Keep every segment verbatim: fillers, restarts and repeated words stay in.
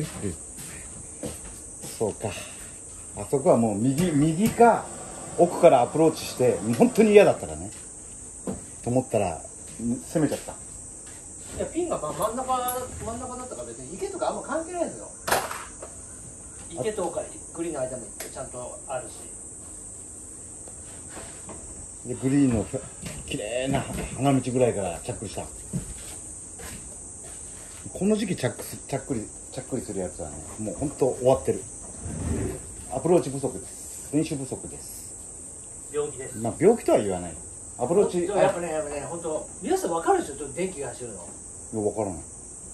そうか、あそこはもう右右か奥からアプローチして本当に嫌だったらねと思ったら攻めちゃった。 いやピンが真ん中真ん中だったから別に池とかあんま関係ないですよ。池とかグリーンの間もちゃんとあるし、 でグリーンの綺麗な花道ぐらいからチャックリした。この時期チャックスチャックリチャックリするやつはねもう本当終わってる。アプローチ不足です。練習不足です。 病気です。 まあ病気とは言わない。アプローチやっぱねやっぱね本当皆さん分かるでしょ。ちょっと電気が走るの。 いや分からない。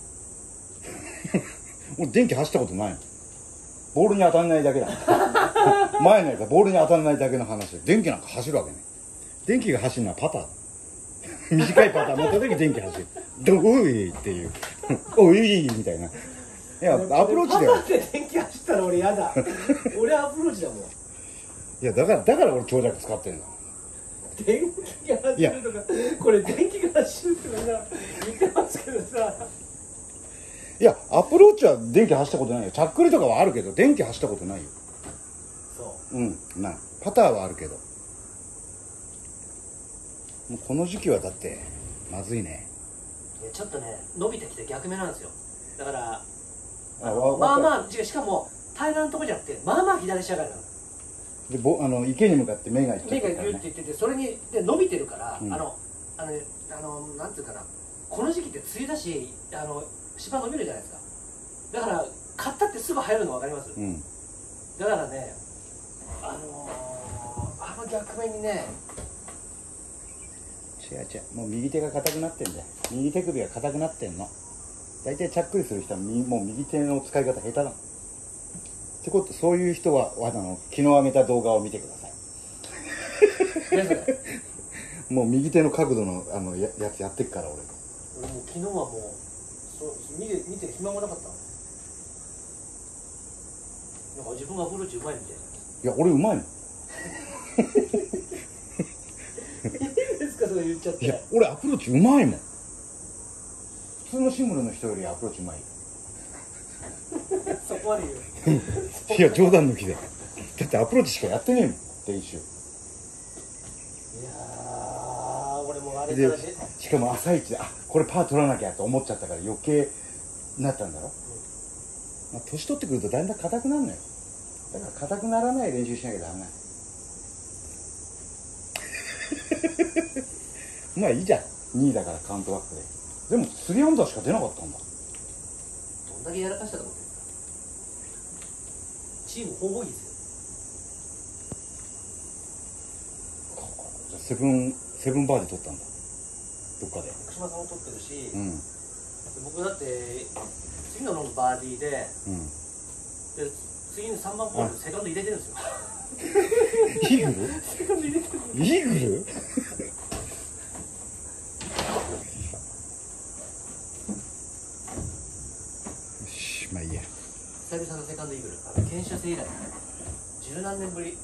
俺電気走ったことないの。ボールに当たらないだけだ。前のやつはボールに当たらないだけの話で、電気なんか走るわけね。電気が走るのはパター。短いパター持った時電気走る。どういっていう。おいみたいな。いやアプローチでは。 パターで電気走ったら俺やだ。俺アプローチだもん。いやだからだから俺長尺使ってんだ。 電気が走るとかこれ電気が走るとかさ言ってますけどさ。 いやアプローチは電気走ったことないよ。チャックリとかはあるけど電気走ったことないよ。そううんない。パターはあるけどもうこの時期はだってまずいね。 ちょっとね伸びてきて逆目なんですよ。だからあまあまあしかも平らなとこじゃなくてまあまあ左下がりなのでぼあの池に向かって目がいっちゃ目がってるから、ね、 ギュッていっててそれにで伸びてるから、 うん、 あのあのあのなんていうかなこの時期って梅雨だしあの芝伸びるじゃないですか。だから買ったってすぐ入るの分かります、うん、だからねあのー、あの逆目にね違う違うもう右手が硬くなってんだよ。右手首が硬くなってんの。大体チャックリする人はみもう右手の使い方下手なのってこと。そういう人はあの昨日上げた動画を見てください。もう右手の角度のあの や, やつやってっから俺。 俺もう昨日はもうそう見て見てる暇もなかったの。なんか自分がアプローチうまいみたいな。 いや俺うまいもん。 いいですかそれ言っちゃって。 いや俺アプローチうまいもん。普通のシングルの人よりアプローチうまい。 そこまで言う。 いや冗談抜きで。だってアプローチしかやってねえもん練習。いやー俺もあれでしかも朝一であこれパー取らなきゃと思っちゃったから余計なったんだろ、うんまあ、年取ってくるとだんだん硬くなるのよ。だから硬くならない練習しなきゃダメなの。まあいいじゃんにいだからカウントバックで。でもスリーアンダーしか出なかったんだ。 どんだけやらかしたと思ってるんですか。チームほぼいいですよ。セブンセブンバーで取ったんだどっかで。 福島さんも取ってるし、 うん、 僕だって次のロングバーディーで、うん、で次のさんばんホールでセカンド入れてるんですよ。 イーグル？ セカンド入れてる。 イーグル？よしまあいいや。 久々のセカンドイーグル。あの研修生以来十何年ぶり。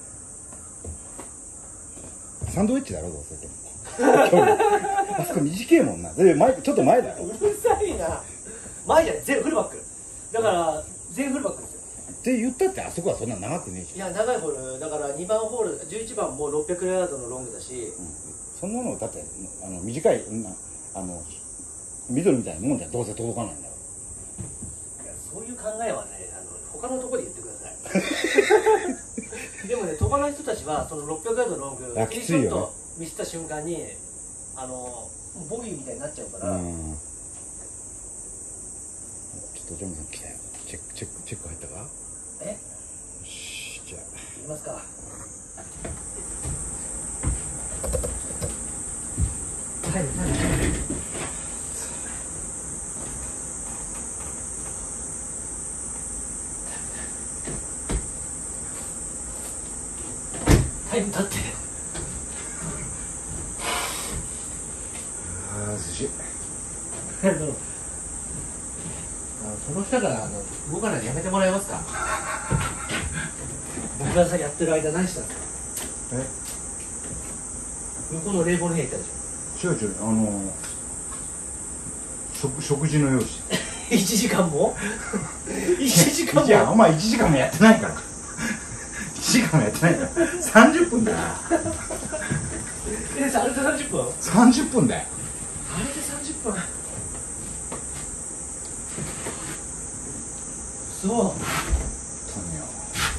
サンドウェッジだろどうせでも。あそこ短いもんな。で前ちょっと前だろ。 うるさいな。前じゃない全フルバック。だから全フルバックですよ。 って言ったってあそこはそんな長くねえし。 いや長いホールだからにばんホールじゅういちばんもろっぴゃくヤードのロングだし、うん、 そんなのだってあの短いあのミドルみたいなもんじゃどうせ届かないんだよ。 いやそういう考えはねあの他のところで言ってください。でもね飛ばない人たちはそのろっぴゃくヤードのロングティーショットミスった瞬間にあのボギーみたいになっちゃうから。うん、 ちょっとジョムさん来たよ。チェックチェックチェック入ったか。 えよしじゃあ行きますか。はいはいタイム立って。 ああ寿司。 あのその下からあの動かないでやめてもらえますか。僕がさやってる間何したんですか。え向こうの冷房の部屋行ったでしょ。 違う違うあの食食事の用紙。 いちじかんもいちじかんも。 いやお前いちじかんもやってないからいちじかんもやってないからさんじゅっぷんだよ。 え、あれでさんじゅっぷん？ さんじゅっぷんだよ。 あれでさんじゅっぷん。そう。 本当によ。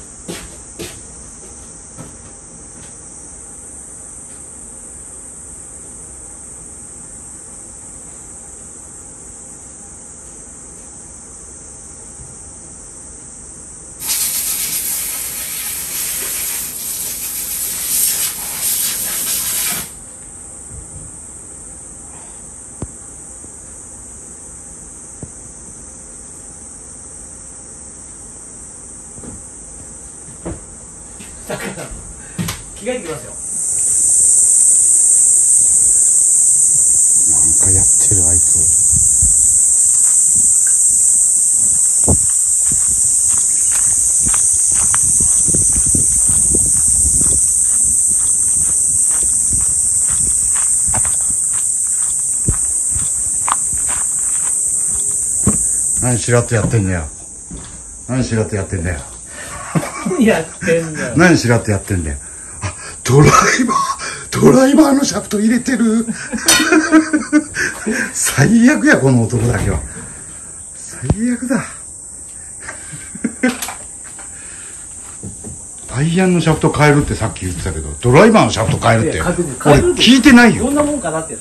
だから着替えてきますよ。 なんかやってるあいつ。何しらっとやってんだよ。何しらっとやってんだよ。 何やってんだよ。 何しらっとやってんだよ。あ、ドライバードライバーのシャフト入れてる最悪やこの男だけは。最悪だ。アイアンのシャフト変えるってさっき言ってたけど、ドライバーのシャフト変えるって俺聞いてないよ。 どんなもんかなってやつ。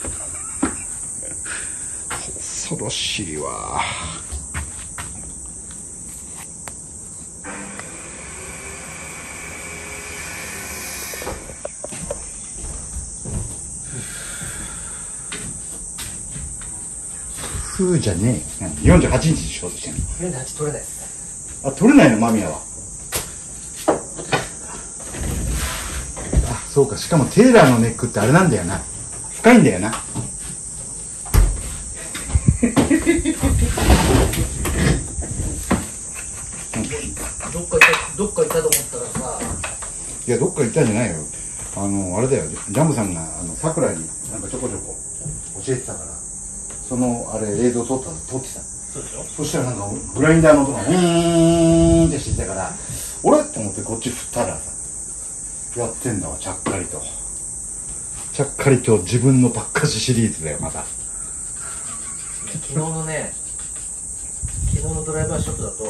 恐ろしいわ。ふうじゃねえ。よんじゅうはちにちにしようとしてんの。 よんじゅうはち取れないですあ、取れないの間宮は。あ、そうか。しかもテーラーのネックってあれなんだよな。深いんだよな。 どっか行ったどっか行ったと思ったらさ。 いや、どっか行ったんじゃないよ。あのあれだよ。ジャンボさんがあの桜になんかちょこちょこ教えてたから、そのあれ映像撮った撮ってた。 そうでしょ。 そしたらなんかグラインダーの音がウーンってしてたから、俺って思ってこっち振ったらさ、やってんだわ。ちゃっかりとちゃっかりと自分のばっかしシリーズだよまた。 昨日のね、昨日のドライバーショットだと、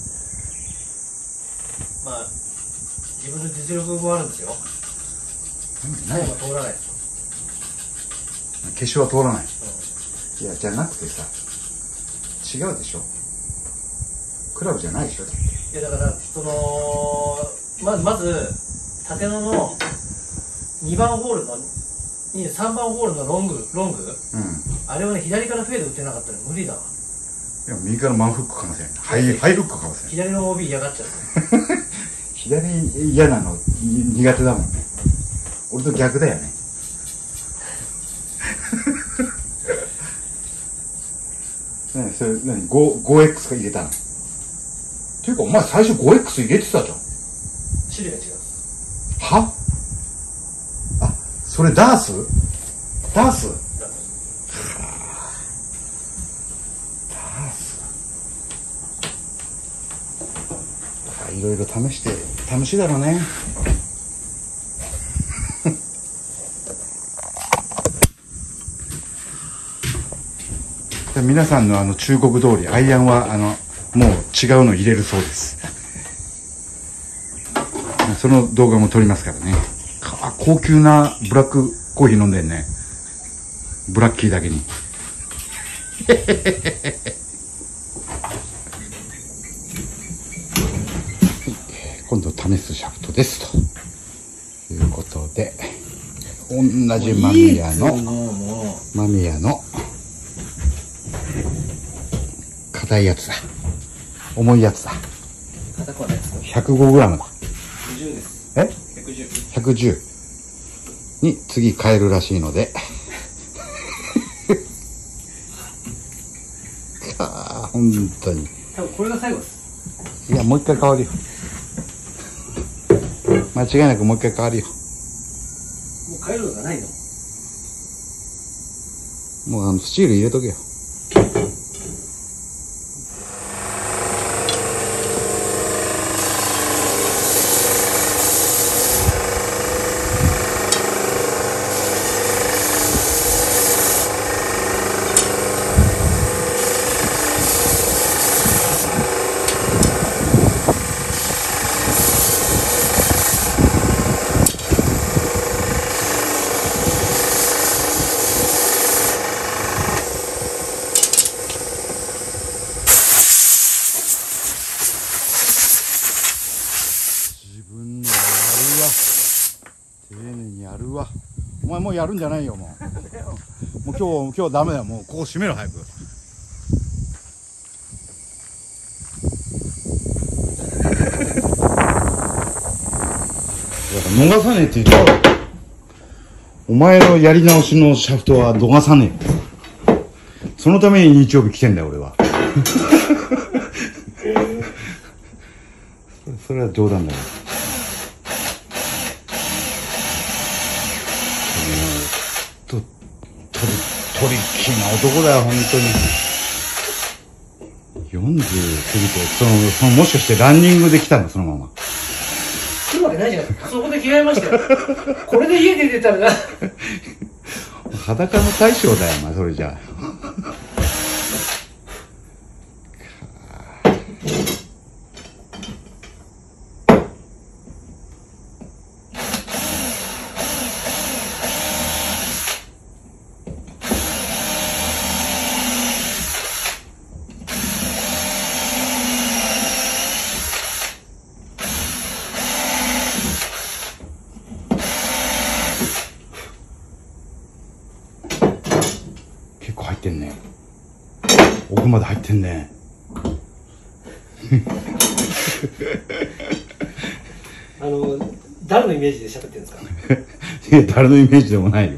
まあ自分の実力もあるんですよ。何も通らないですよ。 消しは通らない、 うん、 いやじゃなくてさ、違うでしょ。クラブじゃないでしょ。だって。 いやだからそのまずまず立野のにばんホールのさんばんホールのロングロング、うん、あれはね左からフェード打ってなかったら無理だわ。 いや右からマンフックかもしれない。ハイハイフックかもしれない。 左の オービー 嫌がっちゃう左嫌なの苦手だもんね。俺と逆だよね。何それ何 ごエックス か入れたの。っていうかお前最初 ごエックス 入れてたじゃん。 種類が違う。 はあ、それダースダースダースいろいろ試して楽しいだろうね。皆さんのあの忠告通りアイアンはあのもう違うの入れるそうです。その動画も撮りますからね。あ、高級なブラックコーヒー飲んでんね。ブラッキーだけに。今度試すシャフトですということで、同じ間宮の間宮の硬いやつだ。重いやつだ。 硬くはないですよ。 ひゃくごグラムだ。 ひゃくじゅうです。 え ? ひゃくじゅう。 ひゃくじゅうに次変えるらしいので。ああ、本当に。 多分これが最後です。 いや、もう一回変わるよ。間違いなくもう一回変わるよ。 もう変えるのがないの？ もうあのスチール入れとけよ。 お前もうやるんじゃないよ、もう。もう今日、今日ダメだよ。もうここ閉めろ、早く。逃さねえって言ったら、お前のやり直しのシャフトは逃さねえ。そのために日曜日来てんだよ、俺は。それは冗談だよ。と、トリ、トリッキーな男だよ、本当に。よんじゅう過ぎて、その、その、もしかしてランニングで来たんだ、そのまま。 来るわけないじゃないですか。そこで着替えましたよ。これで家で出たらな。 裸の大将だよ、お前、それじゃあ。結構入ってんね。奥まで入ってんね。 あの、誰のイメージで喋ってるんですか？ いや、誰のイメージでもないよ。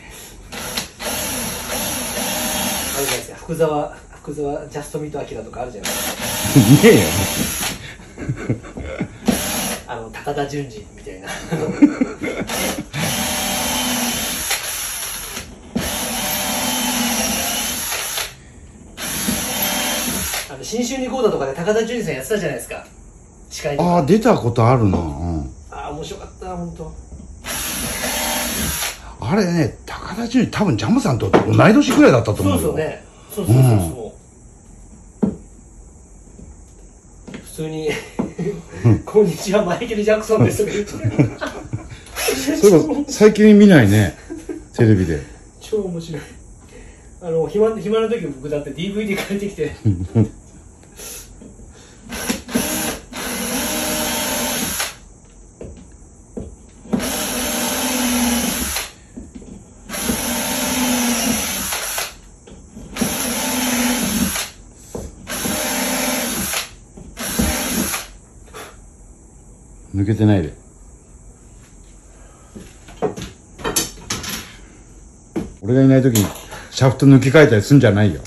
あるじゃないですか。福沢、福沢ジャストミートアキラとかあるじゃないですか。 ねえよ。 あの、高田純次みたいな。あの新春リコーダーとかで高田純次さんやってたじゃないですか。司会とか。 ああ、出たことあるな。うん、 ああ、面白かった、本当。 あれね、高田純次多分ジャムさんと同い年くらいだったと思うよ。 そうですよね。そうそうそうそう。うん、普通にこんにちは、マイケル・ジャクソンですとか言ってそれが最近見ないね、テレビで。 超面白い。あの暇暇な時僕だって ディーブイディー 借りてきて抜けてないで。俺がいない時にシャフト抜き替えたりすんじゃないよ。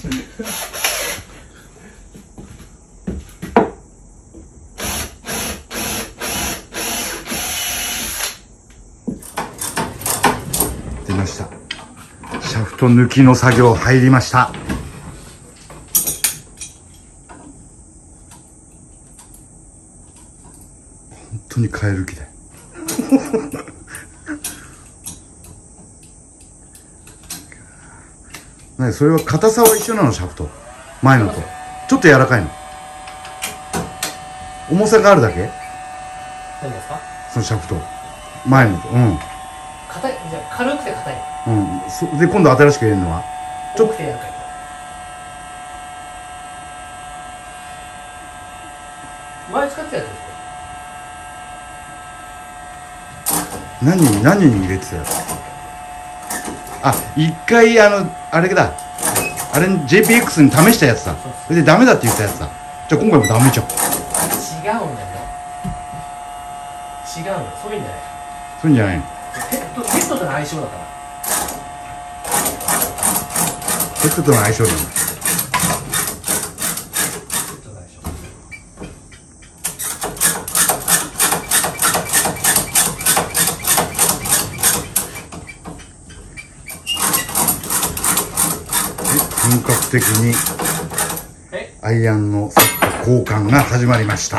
出ました。シャフト抜きの作業入りました。本当にカエル機だよ。ね、それは硬さは一緒なの、シャフト前のとちょっと柔らかいの。重さがあるだけ。 何ですか？ そのシャフト前のと。うん、 硬い。じゃあ軽くて硬い。 うん、そで今度新しく入れるのはちょっと柔らかい。前使ってたやつですか？ 何に何に入れてたやつ。あ、一回あのあれだ、あれ ジェイピーエックス に試したやつだ。それでダメだって言ったやつだ。じゃあ今回もダメじゃん。 違うんだよ。違うの。そういうんじゃない。 そういうんじゃないの。 ペットペットとの相性だから。 ペットとの相性だ。本格的にアイアンのセット交換が始まりました。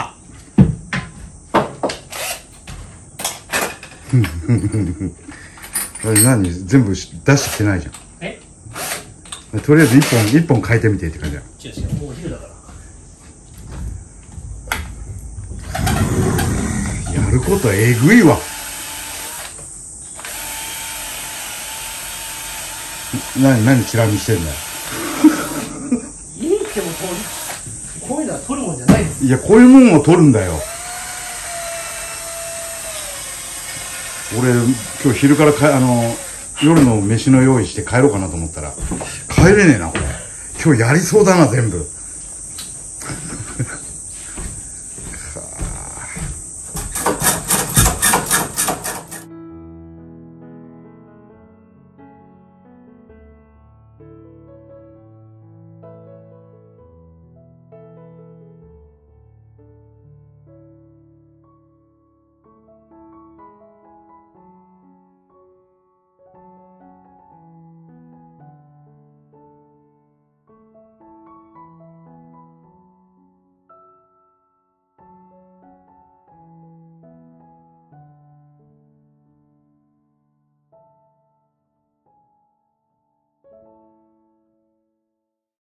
あれ何全部出してきてないじゃん。 え？ とりあえず一本一本変えてみてって感じだ。 違う違う、もうお昼だから。 やることえぐいわ。何何チラ見してんだよ。 家に来てもこうこういうのは取るもんじゃないです。 いや、こういうもんを取るんだよ。俺今日昼からかあの夜の飯の用意して帰ろうかなと思ったら帰れねえなこれ。今日やりそうだな全部。